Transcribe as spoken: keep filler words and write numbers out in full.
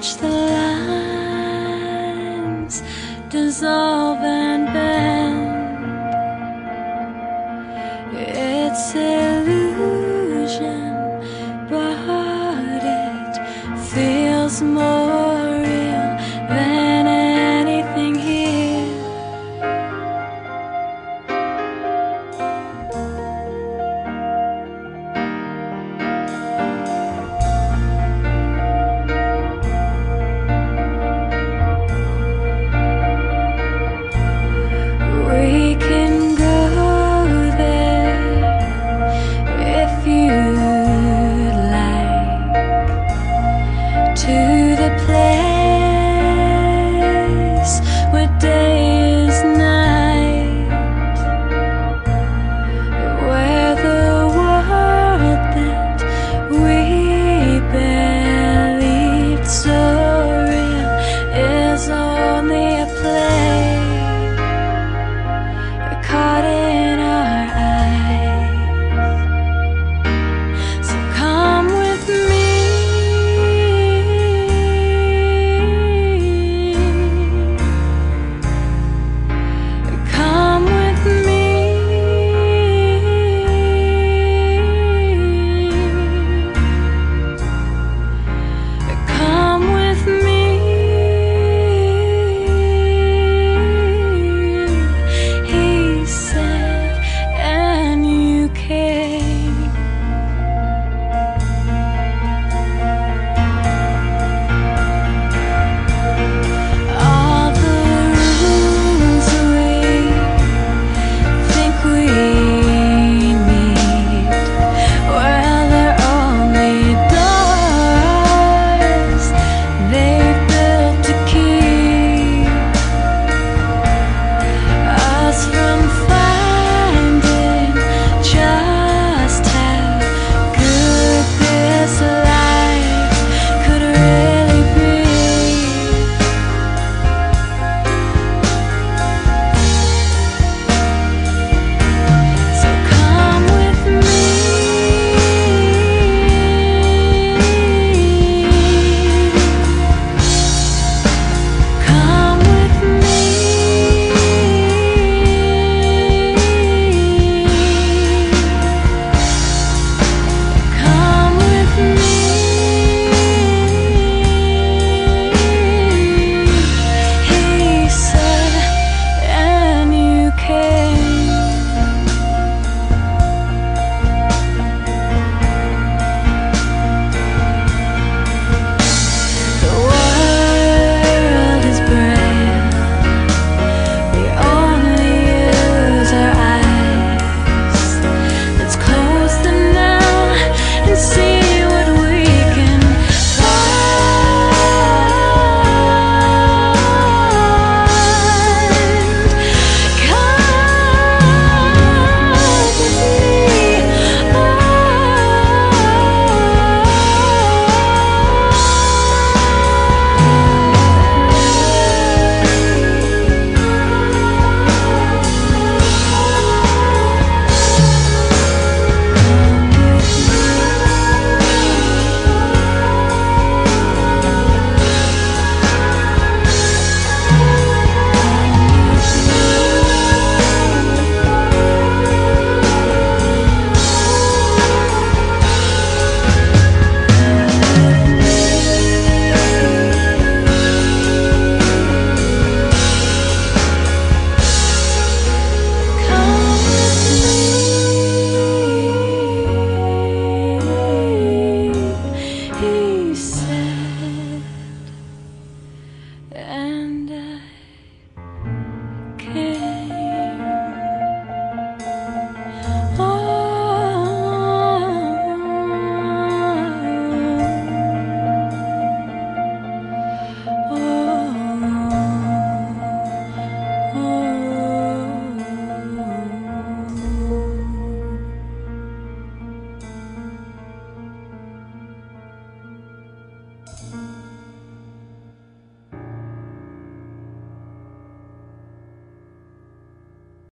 watch the lines dissolve and bend. It's illusion, but it feels more real than anything here. We can go there if you'd like, to the place where day is night, where the world that we believed so real is only a play caught in our eyes. So come with me, come with me, come with me. He said, and you came. All the rooms we think we need, well, they're only doors they've built to keep us from finding just how good this life could really be. So come with me, come with me, come with me. He said, and you came. The world is brave. We only use our eyes. Let's close them now and see what we can find. Come with me. He said